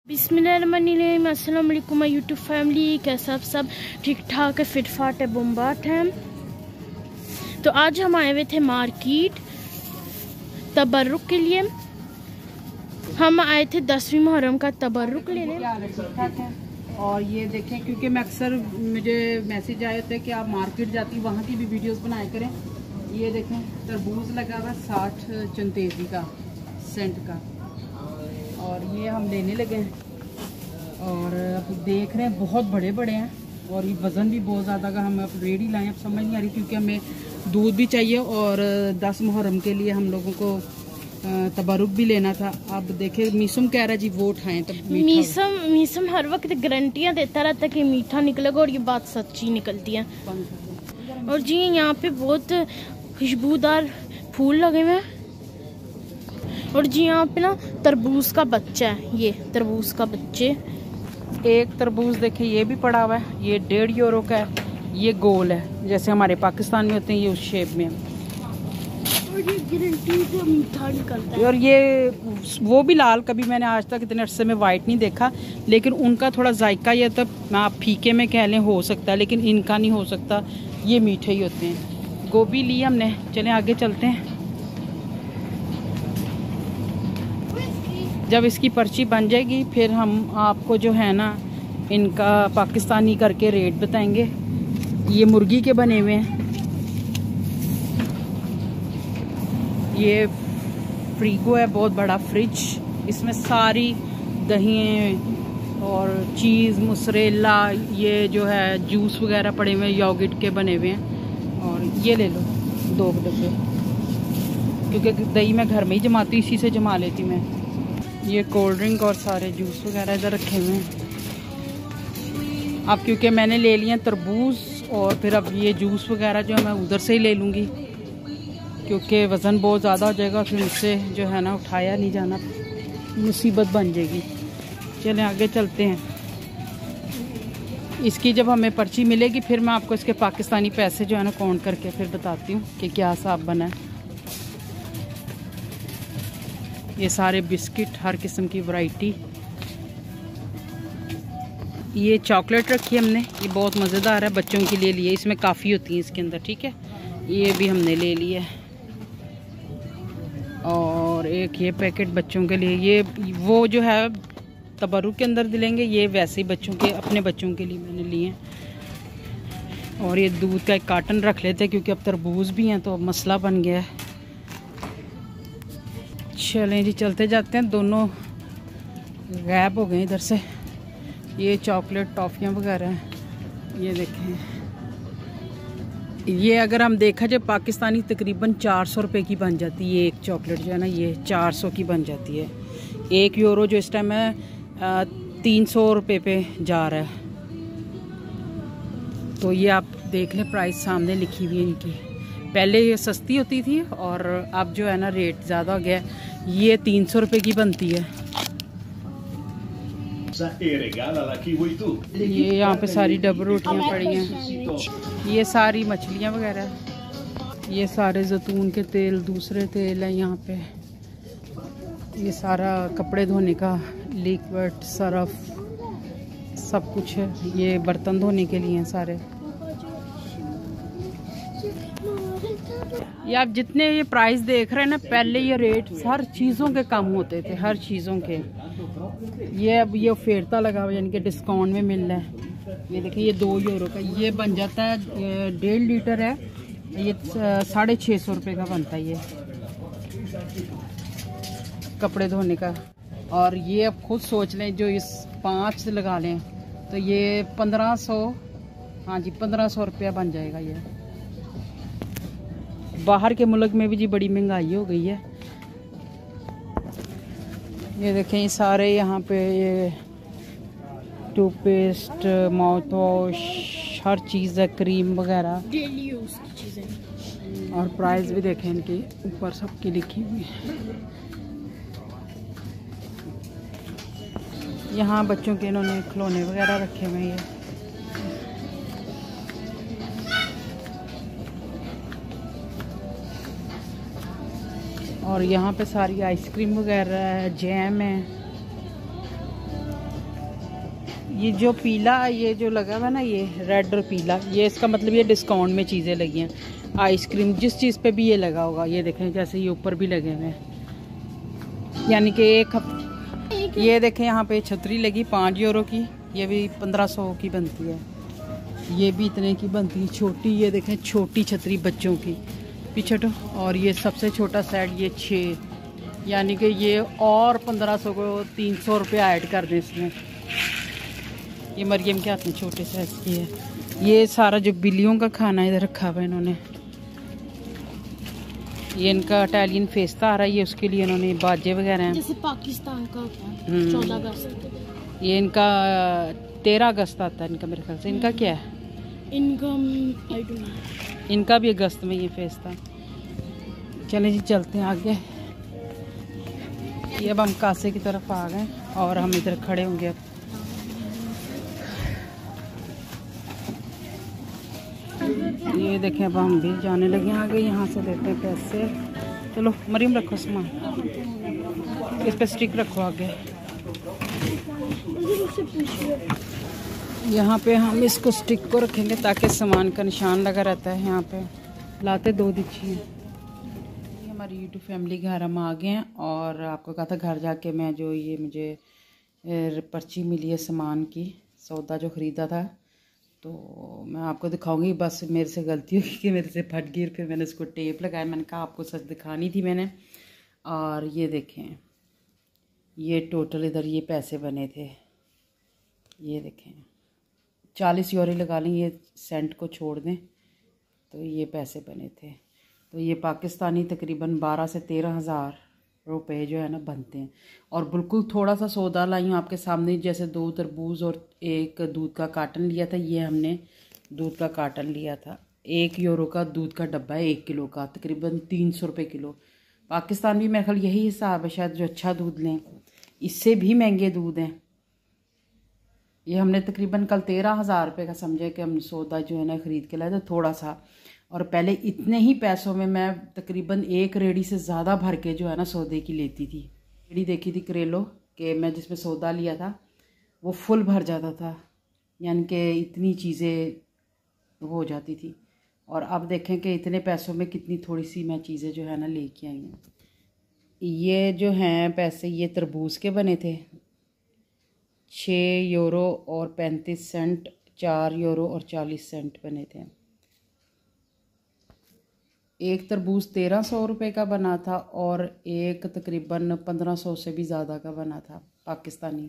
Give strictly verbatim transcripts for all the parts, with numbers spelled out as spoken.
बिस्मिल्लाहिर्रहमानिर्रहीम। अस्सलाम वालेकुम माय यूट्यूब फैमिली। कैसा आप सब ठीक ठाक है, फिट फाट है, बुम्बाट है। तो आज हम आए हुए थे मार्केट तबर्रुक के लिए। हम आए थे दसवीं मुहर्रम का तबर्रुक लेने। और ये देखें, क्योंकि मैं अक्सर मुझे मैसेज आए थे कि आप मार्केट जाती वहाँ की भी वीडियोस बनाया करें। ये देखें, तरबूज लगा हुआ साठ चंतेजी का सेंट का, और ये हम लेने लगे हैं। और अब देख रहे हैं बहुत बड़े बड़े हैं और ये वज़न भी बहुत ज़्यादा का। हम अब रेडी लाएं, अब समझ नहीं आ रही, क्योंकि हमें दूध भी चाहिए और दस मुहर्रम के लिए हम लोगों को तबरुक भी लेना था। अब देखे मीसम कह रहा है जी वो उठाएं। तब मीसम मीसम हर वक्त गारंटियाँ देता रहता है कि मीठा निकलेगा, और ये बात सच्ची निकलती है। और जी यहाँ पे बहुत खुशबूदार फूल लगे हुए हैं। और जी यहाँ पे ना तरबूज का बच्चा है, ये तरबूज का बच्चे। एक तरबूज देखे ये भी पड़ा हुआ है, ये डेढ़ यूरो का है। ये गोल है जैसे हमारे पाकिस्तान में होते हैं, ये उस शेप में है। और ये गारंटी से मीठा निकलता है। और ये वो भी लाल, कभी मैंने आज तक इतने अरसे में वाइट नहीं देखा, लेकिन उनका थोड़ा जायका ये तब आप फीके में कह लें हो सकता है, लेकिन इनका नहीं हो सकता, ये मीठे ही होते हैं। गोभी ली हमने, चलें आगे चलते हैं। जब इसकी पर्ची बन जाएगी फिर हम आपको जो है ना इनका पाकिस्तानी करके रेट बताएंगे। ये मुर्गी के बने हुए हैं। ये फ्रीगो है, बहुत बड़ा फ्रिज, इसमें सारी दही और चीज़ मोज़रेला, ये जो है जूस वगैरह पड़े हुए हैं, योगर्ट के बने हुए हैं। और ये ले लो दो डब्बे, क्योंकि दही मैं घर में ही जमाती, इसी से जमा लेती मैं। ये कोल्ड ड्रिंक और सारे जूस वगैरह इधर रखे हुए हैं। अब क्योंकि मैंने ले लिया तरबूज, और फिर अब ये जूस वगैरह जो है मैं उधर से ही ले लूँगी, क्योंकि वज़न बहुत ज़्यादा हो जाएगा, फिर मुझसे जो है ना उठाया नहीं जाना, मुसीबत बन जाएगी। चलें आगे चलते हैं। इसकी जब हमें पर्ची मिलेगी फिर मैं आपको इसके पाकिस्तानी पैसे जो है ना काउंट करके फिर बताती हूँ कि क्या हिसाब बना है। ये सारे बिस्किट, हर किस्म की वैरायटी। ये चॉकलेट रखी है हमने, ये बहुत मज़ेदार है, बच्चों के लिए लिए, इसमें काफ़ी होती है इसके अंदर, ठीक है। ये भी हमने ले लिया। और एक ये पैकेट बच्चों के लिए, ये वो जो है तबरुक के अंदर दिलेंगे, ये वैसे ही बच्चों के, अपने बच्चों के लिए मैंने लिए। और ये दूध का एक कार्टन रख लेते हैं, क्योंकि अब तरबूज भी हैं तो अब मसला बन गया है। चलें जी चलते जाते हैं। दोनों गायब हो गए इधर से। ये चॉकलेट टॉफ़ियाँ वगैरह हैं, ये देखें। ये अगर हम देखा जाए पाकिस्तानी तकरीबन चार सौ रुपये की बन जाती है। ये एक चॉकलेट जो है ना ये चार सौ की बन जाती है। एक यूरो जो इस टाइम है तीन सौ रुपये पे जा रहा है। तो ये आप देख लें, प्राइस सामने लिखी हुई है इनकी। पहले ये सस्ती होती थी और अब जो है ना रेट ज़्यादा हो गया। ये तीन सौ रुपये की बनती है। ये यहाँ पे सारी डबल रोटियाँ पड़ी हैं। ये सारी मछलियाँ वगैरह, ये सारे जैतून के तेल, दूसरे तेल है यहाँ पे। ये सारा कपड़े धोने का लिक्विड, सर्फ, सब कुछ है। ये बर्तन धोने के लिए हैं सारे। ये आप जितने ये प्राइस देख रहे हैं ना, पहले ये रेट हर चीज़ों के कम होते थे, हर चीज़ों के। ये अब ये फेरता लगा हुआ, यानी कि डिस्काउंट में मिल रहा है। ये देखिए, ये दो यूरो का ये बन जाता है, डेढ़ लीटर है ये, साढ़े छः सौ रुपये का बनता है ये कपड़े धोने का। और ये अब खुद सोच लें, जो इस पाँच लगा लें तो ये पंद्रह सौ, हाँ जी पंद्रह सौ रुपया बन जाएगा ये। बाहर के मुल्क में भी जी बड़ी महंगाई हो गई है। ये देखें, ये सारे यहाँ पे ये टूथपेस्ट, माउथ वॉश, हर चीज़ है, क्रीम वगैरह, डेली यूज़ की चीज़ें। और प्राइस भी देखें इनकी ऊपर सबकी लिखी हुई है। यहाँ बच्चों के इन्होंने खिलौने वगैरह रखे हुए हैं। और यहाँ पे सारी आइसक्रीम वगैरह है, जैम है। ये जो पीला ये जो लगा हुआ है ना, ये रेड और पीला, ये इसका मतलब ये डिस्काउंट में चीज़ें लगी हैं। आइसक्रीम जिस चीज़ पे भी ये लगा होगा, ये देखें जैसे ये ऊपर भी लगे हुए हैं, यानी कि एक हफ्ते। ये देखें यहाँ पे छतरी लगी पाँच यूरो की, ये भी पंद्रह सौ की बनती है। ये भी इतने की बनती है छोटी, ये देखें छोटी छतरी बच्चों की पीछे तो। और ये सबसे छोटा सेट ये छः, यानी कि ये और पंद्रह सौ को तीन सौ रुपये ऐड कर दें इसमें। ये मरियम के हाथ में छोटे साइज की है। ये सारा जो बिल्लियों का खाना इधर रखा हुआ है इन्होंने। ये इनका इटालियन फेस्टा आ रहा है, ये उसके लिए इन्होंने बाजे वगैरह हैं, जैसे पाकिस्तान का चौदह अगस्त। ये इनका तेरह अगस्त आता है इनका, मेरे ख्याल से। इनका क्या है? इनका आई डोंट नो। इनका भी अगस्त में ये फेस्टा। चलें जी चलते हैं आगे। ये अब हम कासे की तरफ आ गए और हम इधर खड़े होंगे अब। ये देखें अब हम भी जाने लगे आगे, यहाँ से देते हैं पैसे। चलो मरीम रखो सामान, इस पे स्टिक रखो आगे। यहाँ पे हम इसको स्टिक को रखेंगे ताकि सामान का निशान लगा रहता है यहाँ पे। लाते दो दीजिए। हमारी यूट्यूब फैमिली घर हम आ गए हैं और आपको कहा था घर जाके मैं जो ये मुझे पर्ची मिली है सामान की, सौदा जो ख़रीदा था, तो मैं आपको दिखाऊंगी। बस मेरे से गलती होगी कि मेरे से फट गई, फिर मैंने इसको टेप लगाया। मैंने कहा आपको सच दिखानी थी मैंने। और ये देखें, ये टोटल इधर ये पैसे बने थे, ये देखें चालीस यूरो लगा लें, ये सेंट को छोड़ दें तो ये पैसे बने थे। तो ये पाकिस्तानी तकरीबन बारह से तेरह हज़ार रुपए जो है ना बनते हैं। और बिल्कुल थोड़ा सा सौदा लाई हूँ आपके सामने, जैसे दो तरबूज और एक दूध का कार्टन लिया था। ये हमने दूध का कार्टन लिया था, एक यूरो का दूध का डब्बा है, एक किलो का, तकरीबन तीन सौ रुपये किलो। पाकिस्तान भी मेरे ख्याल यही हिसाब है शायद, जो अच्छा दूध लें। इससे भी महंगे दूध हैं। ये हमने तकरीबन कल तेरह हज़ार रुपये का समझे कि हम सौदा जो है ना ख़रीद के लाए थे थोड़ा सा। और पहले इतने ही पैसों में मैं तकरीबन एक रेडी से ज़्यादा भर के जो है ना सौदे की लेती थी। रेडी देखी थी करेलो कि मैं जिसमें सौदा लिया था वो फुल भर जाता था, यानी कि इतनी चीज़ें हो जाती थी। और अब देखें कि इतने पैसों में कितनी थोड़ी सी मैं चीज़ें जो है ना लेके आई हूँ। ये जो हैं पैसे ये तरबूज के बने थे, छः यूरो और पैंतीस सेंट, चार यूरो और चालीस सेंट बने थे। एक तरबूज तेरह सौ रुपये का बना था और एक तकरीबन पंद्रह सौ से भी ज़्यादा का बना था पाकिस्तानी।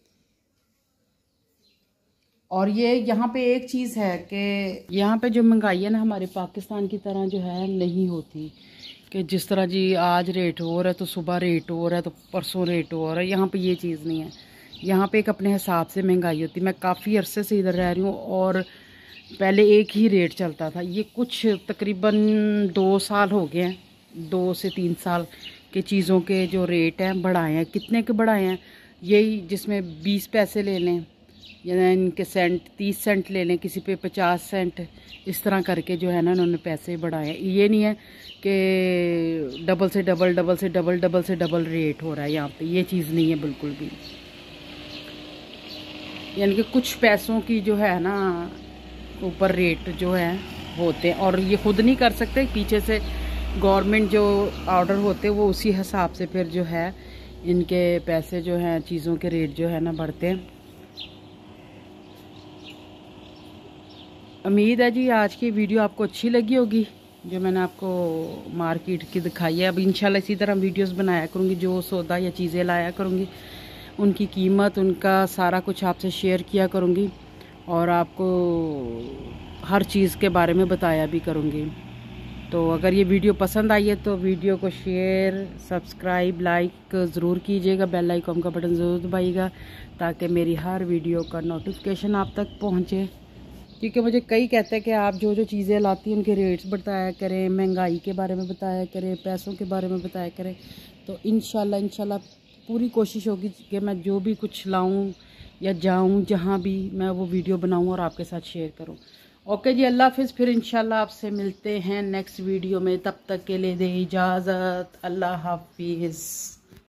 और ये यहाँ पे एक चीज़ है कि यहाँ पे जो महंगाई है ना हमारे पाकिस्तान की तरह जो है नहीं होती, कि जिस तरह जी आज रेट हो रहा है तो सुबह रेट हो रहा है तो परसों रेट हो रहा है। यहाँ पे ये चीज़ नहीं है। यहाँ पे एक अपने हिसाब से महंगाई होती है। मैं काफ़ी अरसे से इधर रह रही हूँ और पहले एक ही रेट चलता था। ये कुछ तकरीबन दो साल हो गए हैं, दो से तीन साल के चीज़ों के जो रेट हैं बढ़ाए हैं। कितने के बढ़ाए हैं? यही जिसमें बीस पैसे ले लें या इनके सेंट तीस सेंट ले लें, किसी पे पचास सेंट, इस तरह करके जो है ना उन्होंने पैसे बढ़ाए हैं। ये नहीं है कि डबल से डबल डबल से डबल डबल से डबल रेट हो रहा है यहाँ पे, ये चीज़ नहीं है बिल्कुल भी। यानी कि कुछ पैसों की जो है ना ऊपर रेट जो है होते हैं और ये खुद नहीं कर सकते, पीछे से गवर्नमेंट जो ऑर्डर होते हैं वो उसी हिसाब से फिर जो है इनके पैसे जो हैं चीज़ों के रेट जो है ना बढ़ते हैं। उम्मीद है जी आज की वीडियो आपको अच्छी लगी होगी जो मैंने आपको मार्केट की दिखाई है। अब इंशाल्लाह इसी तरह वीडियोस बनाया करूँगी, जो सौदा या चीज़ें लाया करूँगी उनकी कीमत, उनका सारा कुछ आपसे शेयर किया करूँगी और आपको हर चीज़ के बारे में बताया भी करूँगी। तो अगर ये वीडियो पसंद आई है तो वीडियो को शेयर, सब्सक्राइब, लाइक ज़रूर कीजिएगा, बेल आइकन का बटन ज़रूर दबाइएगा ताकि मेरी हर वीडियो का नोटिफिकेशन आप तक पहुँचे। क्योंकि मुझे कई कहते हैं कि आप जो जो चीज़ें लाती हैं उनके रेट्स बताया करें, महंगाई के बारे में बताया करें, पैसों के बारे में बताया करें। तो इंशाल्लाह इंशाल्लाह पूरी कोशिश होगी कि मैं जो भी कुछ लाऊं या जाऊं जहां भी, मैं वो वीडियो बनाऊं और आपके साथ शेयर करूं। ओके जी, अल्लाह हाफिज़। फिर इंशाल्लाह आपसे मिलते हैं नेक्स्ट वीडियो में। तब तक के लिए दे इजाज़त। अल्लाह हाफिज़।